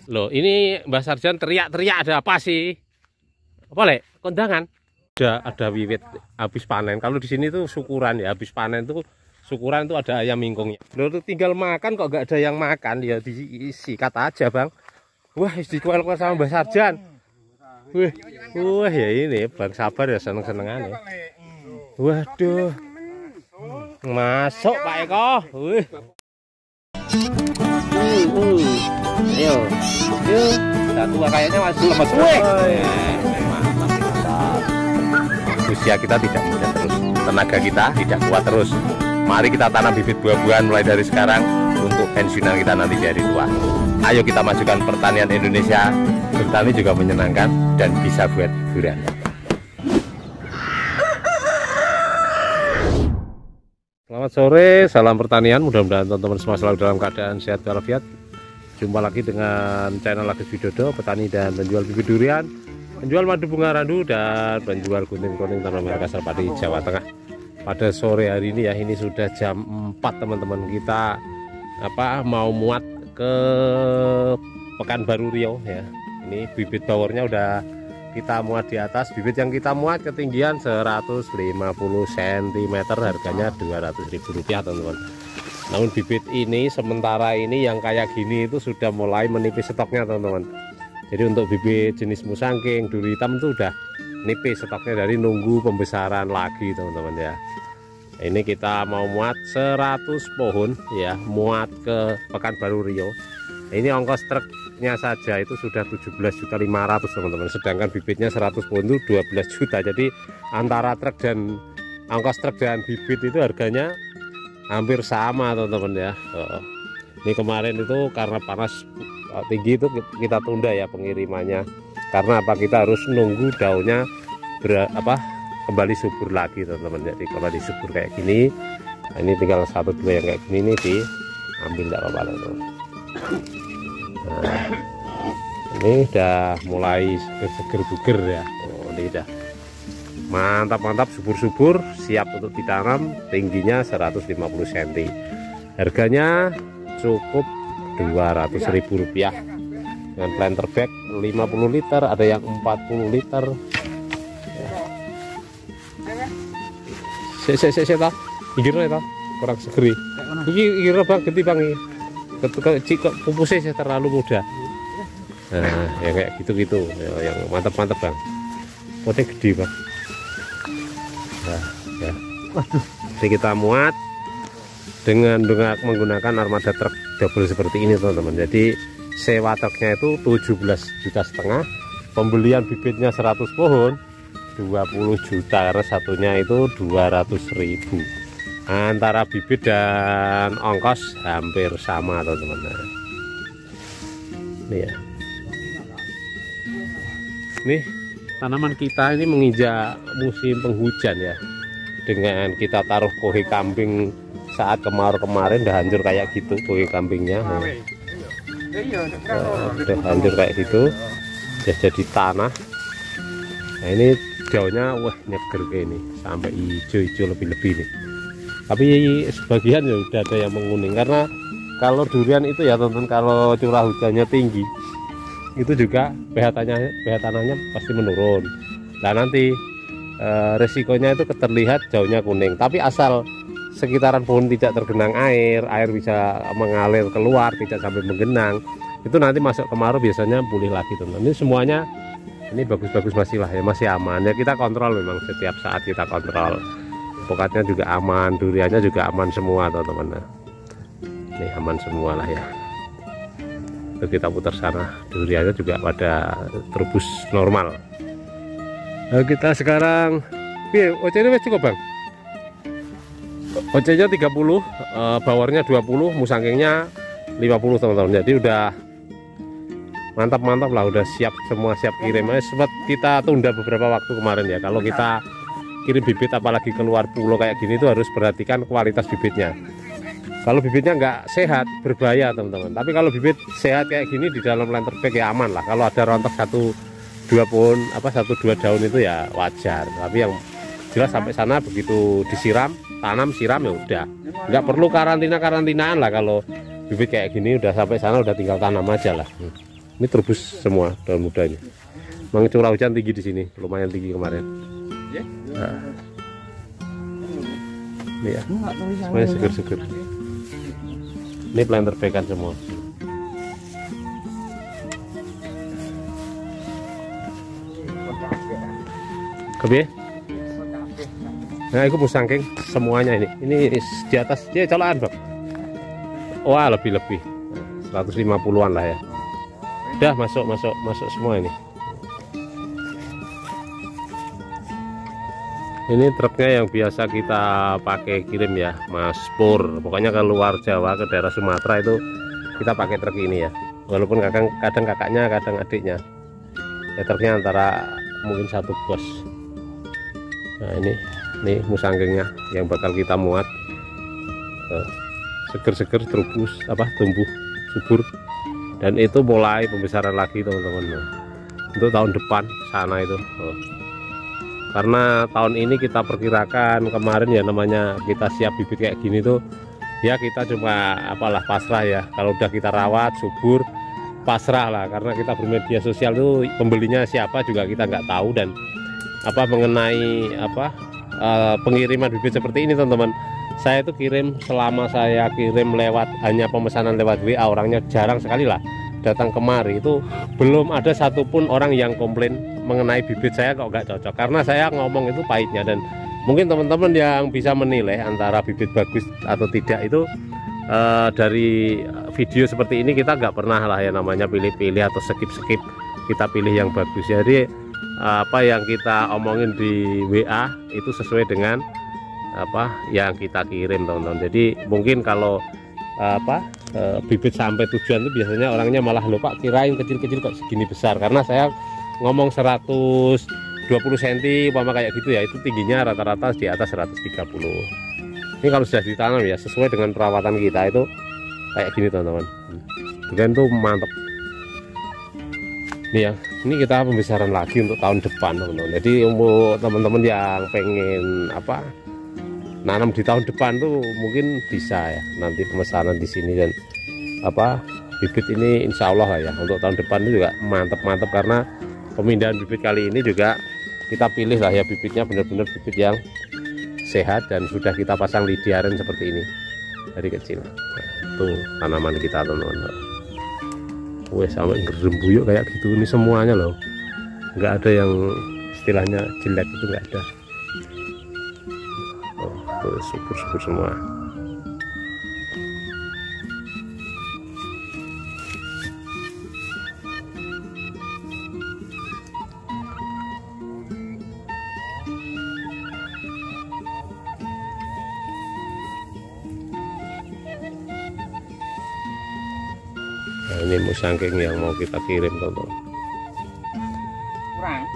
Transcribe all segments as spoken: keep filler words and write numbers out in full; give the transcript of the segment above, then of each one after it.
Loh, ini Mbak Sarjan teriak-teriak ada apa sih? Apa le? Kondangan? Ada ada wiwit habis panen. Kalau di sini tuh syukuran ya, habis panen tuh syukuran tuh ada ayam mingkungnya. Loh, tuh tinggal makan kok gak ada yang makan ya disikat aja, Bang. Wah, dikuel-kuel sama Mbak Sarjan. Wih, wah ya ini Bang Sabar ya seneng-senengan ya. Waduh. Masuk Pak Eko. Wih. Uh, uh. Ayo. Yuk. Satu kayaknya masih lemes. Wih. Mantap, mantap. Usia kita tidak muda terus. Tenaga kita tidak kuat terus. Mari kita tanam bibit buah-buahan mulai dari sekarang untuk pensiunan kita nanti dari tua. Ayo kita majukan pertanian Indonesia. Bertani juga menyenangkan dan bisa buat hiburan. Selamat sore, salam pertanian. Mudah-mudahan teman-teman semua selalu dalam keadaan sehat walafiat. Jumpa lagi dengan channel Agus Widodo, petani dan penjual bibit durian, penjual madu bunga randu, dan penjual gunting-gunting tanaman merah Pati Jawa Tengah. Pada sore hari ini ya, ini sudah jam empat teman-teman, kita apa mau muat ke Pekanbaru Riau ya. Ini bibit bawornya udah kita muat di atas. Bibit yang kita muat ketinggian seratus lima puluh sentimeter, harganya dua ratus ribu rupiah teman-teman. Namun bibit ini sementara ini yang kayak gini itu sudah mulai menipis stoknya teman-teman. Jadi untuk bibit jenis musangking, duri hitam itu udah nipis stoknya dari nunggu pembesaran lagi teman-teman ya. Ini kita mau muat seratus pohon ya, muat ke Pekanbaru Riau. Ini ongkos truknya saja itu sudah tujuh belas juta lima ratus ribu teman-teman, sedangkan bibitnya seratus pohon itu dua belas juta. Jadi antara truk dan ongkos truk dan bibit itu harganya hampir sama teman-teman ya. Oh, ini kemarin itu karena panas tinggi itu kita tunda ya pengirimannya, karena apa, kita harus nunggu daunnya ber, apa kembali subur lagi teman-teman. Jadi kembali subur kayak gini, nah, ini tinggal satu dua yang kayak gini nih diambil, tidak apa-apa teman-teman. Nah, ini udah mulai seger buger ya. Oh, ini udah mantap-mantap, subur-subur, siap untuk ditanam. Tingginya seratus lima puluh sentimeter, harganya cukup dua ratus ribu rupiah dengan planter bag lima puluh liter, ada yang empat puluh liter. Sik sik sik sik ta. Iki ta kurang segeri. Iki iki Bang, ganti Bang iki. Ketika pupusnya terlalu muda. Nah, ya kayak gitu-gitu, ya, yang mantap-mantap Bang. Potnya gede Bang. Nah, ya. Waduh. Jadi kita muat dengan dengan menggunakan armada truk double seperti ini teman-teman. Jadi sewa truknya itu tujuh belas juta setengah, pembelian bibitnya seratus pohon dua puluh juta, karena satunya itu dua ratus ribu. Antara bibit dan ongkos hampir sama teman-teman. Nah, ini ya. Nih tanaman kita ini menginjak musim penghujan ya. Dengan kita taruh kohe kambing saat kemarau kemarin udah hancur kayak gitu kohe kambingnya. Nah, nah, udah hancur kayak gitu, udah jadi tanah. Nah ini daunnya wah nyeger kayak ini, sampai hijau-hijau lebih-lebih nih. Tapi sebagian ya udah ada yang menguning, karena kalau durian itu ya teman-teman, kalau curah hujannya tinggi itu juga pH tanahnya, pH tanahnya pasti menurun. Nah nanti e, resikonya itu terlihat daunnya kuning, tapi asal sekitaran pohon tidak tergenang air, air bisa mengalir keluar, tidak sampai menggenang, itu nanti masuk kemarau biasanya pulih lagi teman-teman. Ini semuanya ini bagus-bagus masih lah ya, masih aman ya. Kita kontrol, memang setiap saat kita kontrol. Pokoknya juga aman, duriannya juga aman semua teman-teman. Nah, ini aman semua lah ya. Terus kita putar sana, duriannya juga pada terubus normal. Nah, kita sekarang iya, O C nya cukup Bang. O C nya tiga puluh, eh, bawarnya dua puluh, musangkingnya lima puluh teman-teman. Jadi udah mantap-mantap lah, udah siap semua, siap kirim. Sempat kita tunda beberapa waktu kemarin ya. Kalau kita kirim bibit apalagi keluar pulau kayak gini itu harus perhatikan kualitas bibitnya. Kalau bibitnya nggak sehat berbahaya teman-teman. Tapi kalau bibit sehat kayak gini di dalam planter bag ya aman lah. Kalau ada rontok satu dua pohon apa satu dua daun itu ya wajar. Tapi yang jelas sampai sana begitu disiram, tanam siram ya udah. Nggak perlu karantina karantinaan lah. Kalau bibit kayak gini udah sampai sana udah tinggal tanam aja lah. Ini terubus semua daun muda ini. Memang curah hujan tinggi di sini, lumayan tinggi kemarin. Nah. Ini ya, semuanya seger-seger. Ini planter bekan semua. Kebi? Nah, itu musangking semuanya ini. Ini di atas dia colokan, Bang. Wah, lebih-lebih. seratus lima puluhan lah ya. Udah masuk, masuk, masuk semua ini. Ini truknya yang biasa kita pakai kirim ya, Mas Pur. Pokoknya ke luar Jawa, ke daerah Sumatera itu kita pakai truk ini ya. Walaupun kadang kadang kakaknya, kadang adiknya. Ya truknya antara mungkin satu bos. Nah ini, ini musangkingnya yang bakal kita muat. Seger-seger terubus, apa tumbuh subur. Dan itu mulai pembesaran lagi teman-teman. Untuk tahun depan sana itu. Oh. Karena tahun ini kita perkirakan kemarin ya namanya kita siap bibit kayak gini tuh ya kita cuma apalah pasrah ya. Kalau udah kita rawat subur pasrah lah, karena kita bermedia sosial tuh pembelinya siapa juga kita nggak tahu. Dan apa mengenai apa uh, pengiriman bibit seperti ini teman-teman, saya itu kirim selama saya kirim lewat hanya pemesanan lewat W A, orangnya jarang sekali lah datang kemari, itu belum ada satupun orang yang komplain mengenai bibit saya kok nggak cocok. Karena saya ngomong itu pahitnya, dan mungkin teman-teman yang bisa menilai antara bibit bagus atau tidak itu uh, dari video seperti ini kita nggak pernah lah ya namanya pilih-pilih atau skip-skip, kita pilih yang bagus. Jadi apa yang kita omongin di W A itu sesuai dengan apa yang kita kirim teman-teman. Jadi mungkin kalau apa e, bibit sampai tujuan itu biasanya orangnya malah lupa kirain kecil-kecil kok segini besar, karena saya ngomong seratus dua puluh sentimeter umpama kayak gitu ya, itu tingginya rata-rata di atas seratus tiga puluh. Ini kalau sudah ditanam ya sesuai dengan perawatan kita itu kayak gini teman-teman. Bukan tuh mantap. Ini ya, ini kita pembesaran lagi untuk tahun depan teman-teman. Jadi untuk teman-teman yang pengen apa nanam di tahun depan tuh mungkin bisa ya nanti pemesanan di sini. Dan apa bibit ini insya Allah lah ya untuk tahun depan itu juga mantap-mantap, karena pemindahan bibit kali ini juga kita pilih lah ya bibitnya benar-benar bibit yang sehat dan sudah kita pasang lidiaren seperti ini dari kecil. Nah, tuh tanaman kita teman-teman. Wes sampai ngerembuyuk kayak gitu, ini semuanya loh, nggak ada yang istilahnya jelek, itu nggak ada. Oh, tuh subur-subur semua. Nah, ini musangking yang mau kita kirim teman-teman. Kurang.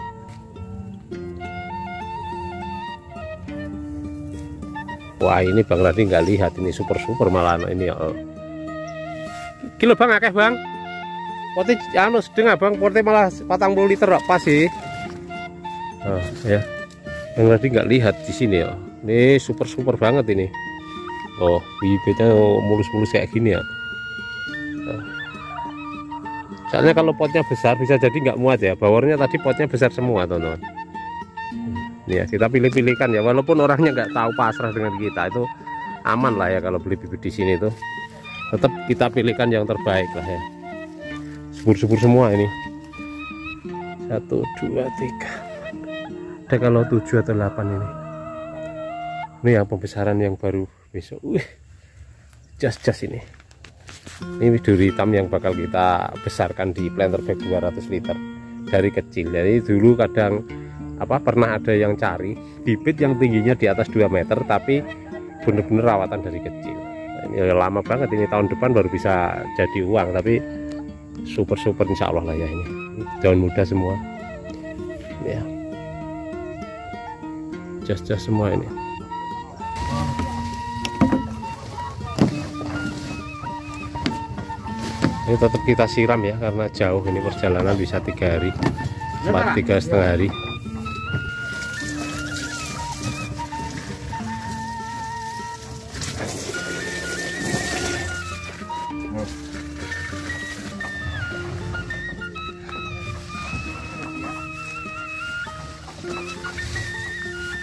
Wah ini Bang Radi nggak lihat, ini super-super malah ini ya. Oh. Kilo Bang akeh Bang. Pote anu sedeng Bang, pote malah patang puluh liter kok pas sih. Oh, ya. Bang Radi nggak lihat di sini ya. Ini super-super banget ini. Oh, bibitnya mulus-mulus kayak gini ya. Oh. Soalnya kalau potnya besar bisa jadi nggak muat ya. Bawornya tadi potnya besar semua teman-teman. Nih ya, kita pilih-pilihkan ya. Walaupun orangnya nggak tahu pasrah dengan kita, itu aman lah ya kalau beli bibit di sini tuh. Tetap kita pilihkan yang terbaik lah ya. Subur-subur semua ini. Satu, dua, tiga. Ada kalau tujuh atau delapan ini. Ini yang pembesaran yang baru besok. Wih, jas-jas ini. Ini duri hitam yang bakal kita besarkan di planter bag dua ratus liter dari kecil. Jadi dulu kadang apa pernah ada yang cari bibit yang tingginya di atas dua meter tapi bener-bener rawatan dari kecil. Nah, ini lama banget, ini tahun depan baru bisa jadi uang, tapi super-super insya Allah lah ya. Ini daun muda semua ya, jas-jas semua ini. Ini tetap kita siram ya, karena jauh ini perjalanan bisa tiga hari, empat tiga setengah hari.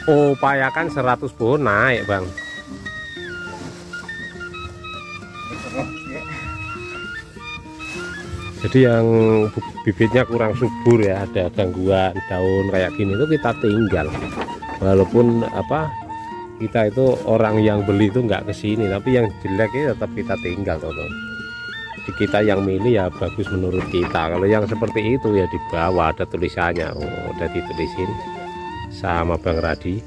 upayakan seratus pohon naik Bang. Jadi yang bibitnya kurang subur ya, ada gangguan daun kayak gini itu kita tinggal. Walaupun apa kita itu orang yang beli itu nggak kesini, tapi yang jelek itu tetap kita tinggal teman-teman. Jadi kita yang milih ya bagus menurut kita. Kalau yang seperti itu ya di bawah ada tulisannya, oh, udah ditulisin sama Bang Radi.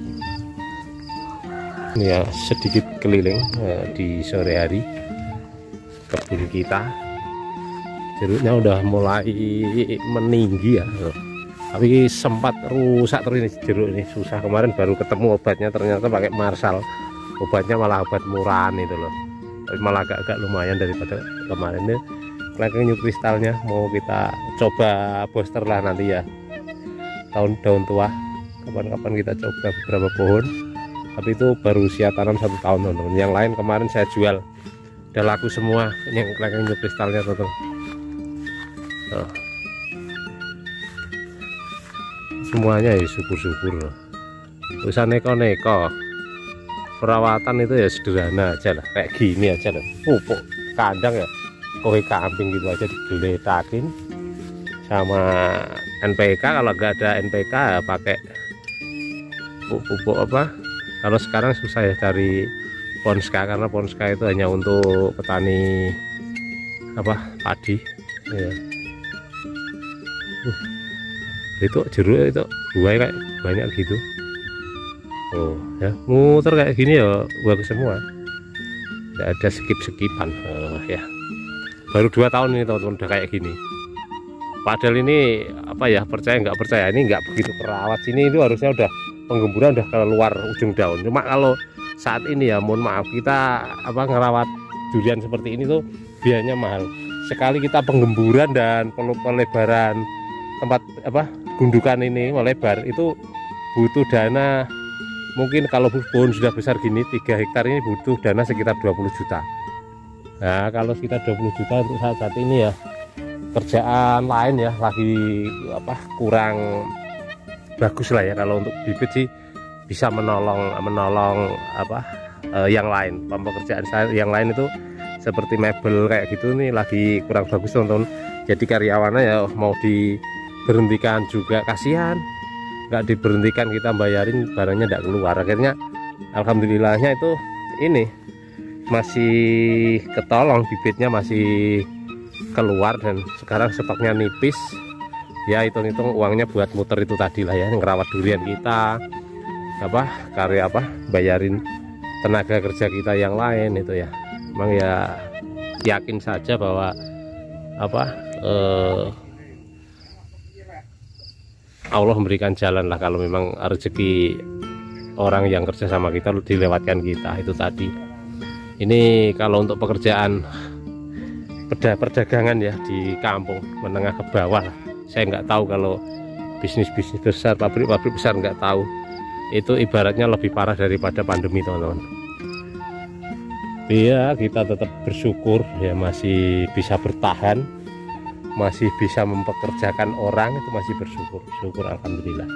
Ini ya sedikit keliling ya, di sore hari kebun kita. Jeruknya udah mulai meninggi ya, tapi sempat rusak terus ini jeruk ini, susah. Kemarin baru ketemu obatnya, ternyata pakai Marshall, obatnya malah obat murahan itu loh, tapi malah agak-agak lumayan daripada kemarin. Ini kelengkeng new kristalnya mau kita coba booster lah nanti ya, tahun daun tua kapan-kapan kita coba beberapa pohon, tapi itu baru usia tanam satu tahun teman-teman. Yang lain kemarin saya jual, udah laku semua yang kelengkeng new kristalnya teman-teman. Oh. Semuanya ya syukur-syukur, usah neko-neko, perawatan itu ya sederhana aja lah, kayak gini aja lah, pupuk kandang ya kowe kambing gitu aja digeletakin sama N P K. Kalau nggak ada N P K ya pakai pupuk apa, kalau sekarang susah ya cari Ponska, karena Ponska itu hanya untuk petani apa padi ya. Uh, itu jeruk itu buah kayak banyak gitu. Oh ya, muter kayak gini ya bagus semua, tidak ada skip-skipan. Oh, ya baru dua tahun ini teman-teman udah kayak gini. Padahal ini apa ya, percaya nggak percaya, ini nggak begitu kerawat. Sini itu harusnya udah penggemburan udah keluar ujung daun. Cuma kalau saat ini ya mohon maaf, kita apa ngerawat durian seperti ini tuh biayanya mahal. Sekali kita penggemburan dan pelebaran tempat apa gundukan ini melebar itu butuh dana, mungkin kalau pohon sudah besar gini tiga hektar ini butuh dana sekitar dua puluh juta. Nah kalau sekitar dua puluh juta untuk saat, saat ini ya kerjaan lain ya lagi apa kurang bagus lah ya. Kalau untuk bibit sih bisa menolong menolong apa eh, yang lain, pekerjaan saya yang lain itu seperti mebel kayak gitu nih lagi kurang bagus teman-teman. Jadi karyawannya ya mau diberhentikan juga kasihan, nggak diberhentikan kita bayarin barangnya nggak keluar. Akhirnya alhamdulillahnya itu ini masih ketolong, bibitnya masih keluar dan sekarang stoknya nipis ya. Hitung-hitung uangnya buat muter itu tadi lah ya, ngerawat durian kita apa karya apa bayarin tenaga kerja kita yang lain itu ya. Emang ya yakin saja bahwa apa eh, Allah memberikan jalan lah kalau memang rezeki orang yang kerja sama kita dilewatkan kita itu tadi. Ini kalau untuk pekerjaan perdagangan ya di kampung menengah ke bawah, saya nggak tahu. Kalau bisnis-bisnis besar, pabrik-pabrik besar nggak tahu. Itu ibaratnya lebih parah daripada pandemi teman-teman. Iya, kita tetap bersyukur ya masih bisa bertahan, masih bisa mempekerjakan orang, itu masih bersyukur, syukur alhamdulillah.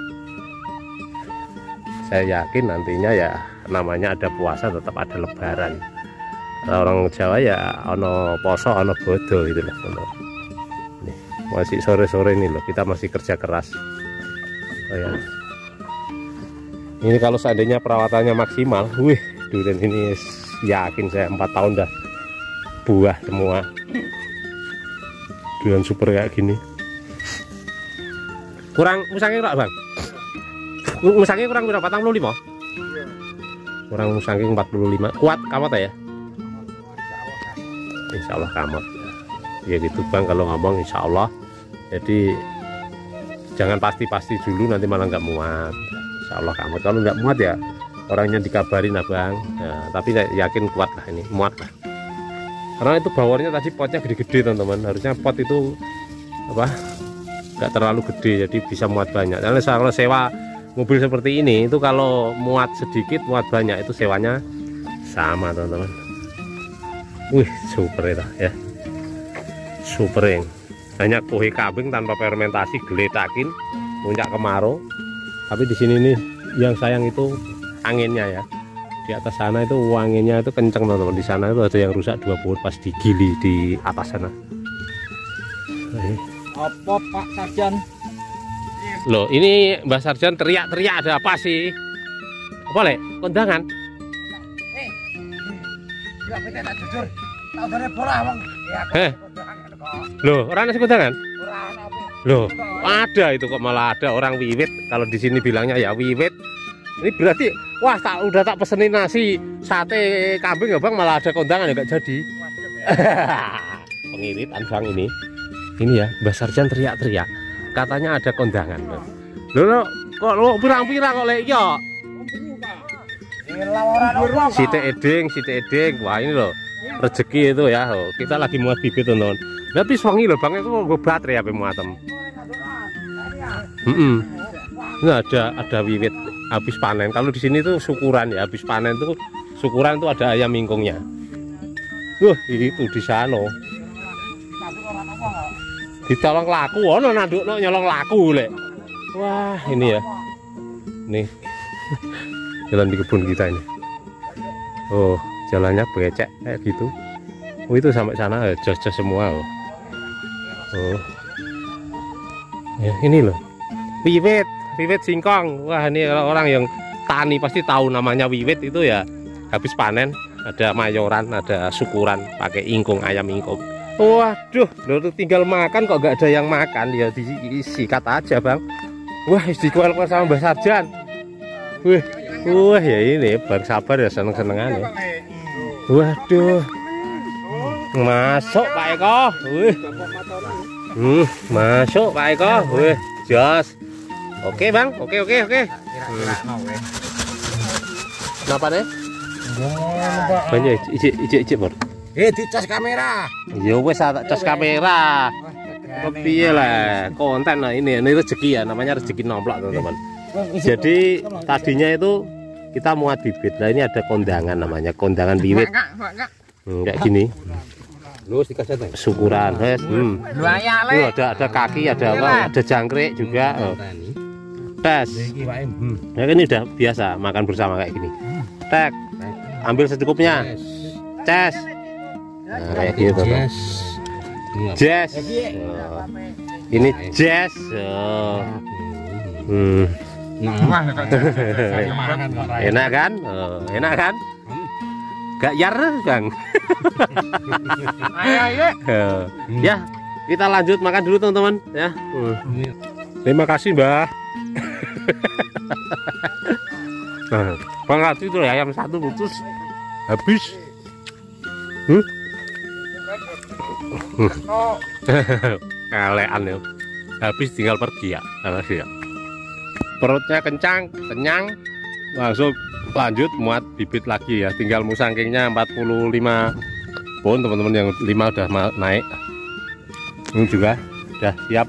Saya yakin nantinya ya namanya ada puasa tetap ada lebaran. Orang Jawa ya ono poso ono bodo gitu loh teman-teman. Nih, masih sore-sore ini loh kita masih kerja keras. Oh ya. Ini kalau seandainya perawatannya maksimal, wih durian ini yakin saya empat tahun dah buah semua. Durian super kayak gini. Kurang musangnya enggak bang? Musangnya kurang berapa? empat puluh lima? Kurang musangnya empat puluh lima. Kuat kamat ya? Insya Allah kamat. Ya gitu bang kalau ngomong insya Allah. Jadi jangan pasti-pasti dulu nanti malah nggak muat. Insya Allah kamat. Kalau nggak muat ya orangnya dikabarin abang. Nah, tapi saya yakin kuat lah ini, muat lah. Karena itu bawarnya tadi potnya gede-gede teman-teman. Harusnya pot itu apa? Nggak terlalu gede jadi bisa muat banyak. Karena kalau sewa mobil seperti ini itu kalau muat sedikit muat banyak itu sewanya sama teman-teman. Wih super itu ya, super yang hanya kue kambing tanpa fermentasi, geletakin puncak kemarau. Tapi di sini nih yang sayang itu anginnya ya. Di atas sana itu anginnya itu kenceng teman-teman. Di sana itu ada yang rusak dua pohon pas digili di atas sana. Apa Pak Sarjan? Loh, ini Mbak Sarjan teriak-teriak ada apa sih? Apa le? Kondangan? Eh, gila kita tak jujur. Tak dari bola bang. Eh, loh, orang nasi kondangan? Loh, ada itu kok malah ada orang wiwit. Kalau di sini bilangnya ya wiwit. Ini berarti, wah tak udah tak pesenin nasi sate kambing ya bang, malah ada kondangan ya nggak jadi. Pengiritan bang ini. Ini ya, Mbak Sarjan teriak-teriak. Katanya ada kondangan. Loh, loh kok lo pirang-pirang kok lek yo? Site eding, site eding. Wah ini loh rezeki itu ya. Oh, kita lagi muat bibit teman-teman. Tapi wangi loh bang, itu gue baterai ya muatem. Mm -mm. Ini ada ada wiwit habis panen. Kalau di sini tuh syukuran ya, habis panen tuh syukuran tuh ada ayam ingkungnya. Wah itu di sana. Ditolong laku, ono nandukno nyolong laku lek. Wah ini ya, nih jalan di kebun kita ini. Oh jalannya becek kayak gitu. Oh itu sampai sana jos-jos semua. Oh, oh. Ya, ini loh wiwit, wiwit singkong. Wah ini orang yang tani pasti tahu namanya wiwit itu ya. Habis panen ada mayoran, ada syukuran pakai ingkung, ayam ingkung. Waduh, lo tinggal makan kok gak ada yang makan ya disikat aja bang. Wah dikual-kual sama Mbak Sarjan. Wih, wah ya ini bang sabar ya seneng-senengan ya. Waduh, masuk Pak Eko. Wih, hmm, masuk Pak Eko. Wih, jos. Oke bang, oke oke oke. Hmm. Kenapa nih? Banyak ijik ijik ijik bor. Eh dicas kamera. Ya wes tak cas kamera. Kepiye lah konten nah ini ini rezeki ya, namanya rezeki nomplok teman-teman. Jadi tadinya itu kita muat bibit. Nah ini ada kondangan namanya, kondangan bibit. Hmm, kayak gini. Syukuran, guys. Hmm. Ini ada ada kaki, ada apa? Ada jangkrik juga. Oh. Tes. Ya ini udah biasa makan bersama kayak gini. Tek. Ambil secukupnya. Ces. Nah, kayak gitu tuh. Jazz. Oh. Ini jazz. Oh. Hmm. Enak kan? Oh, enak kan? Gak yar bang. Oh. Ya, kita lanjut makan dulu teman-teman ya. Hmm. Terima kasih Mbak. Bang Ratu itu ayam satu putus habis. Hmm? Kalean ya, habis tinggal pergi ya, ya. Perutnya kencang, kenyang, langsung lanjut muat bibit lagi ya. Tinggal musangkingnya empat puluh lima pohon teman-teman, yang lima udah naik. Ini juga udah siap.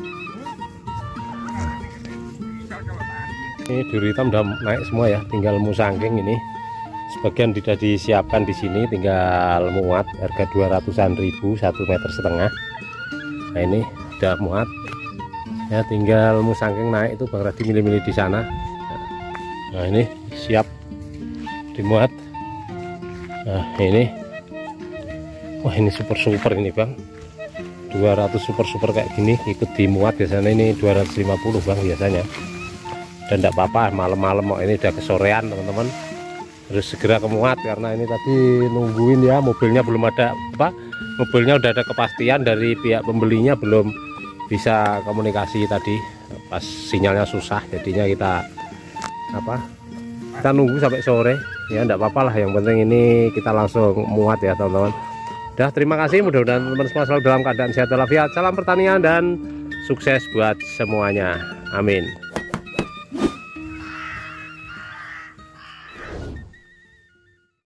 Ini duri hitam udah naik semua ya, tinggal musangking ini. Sebagian sudah disiapkan di sini, tinggal muat, harga dua ratusan ribu satu meter setengah. Nah ini udah muat ya, tinggal musangking naik itu Bang Radi milih-milih di sana. Nah ini siap dimuat. Nah ini, wah ini super super ini Bang, dua ratus super super kayak gini ikut dimuat. Biasanya ini dua ratus lima puluh Bang biasanya, dan tidak apa-apa malam-malam. Oh ini udah kesorean teman-teman, harus segera kemuat karena ini tadi nungguin ya, mobilnya belum ada apa, mobilnya udah ada kepastian dari pihak pembelinya, belum bisa komunikasi tadi pas sinyalnya susah, jadinya kita apa kita nunggu sampai sore ya, enggak apa-apa lah, yang penting ini kita langsung muat ya teman-teman. Udah, terima kasih, mudah-mudahan teman-teman semua selalu dalam keadaan sehat walafiat. Salam pertanian dan sukses buat semuanya, amin.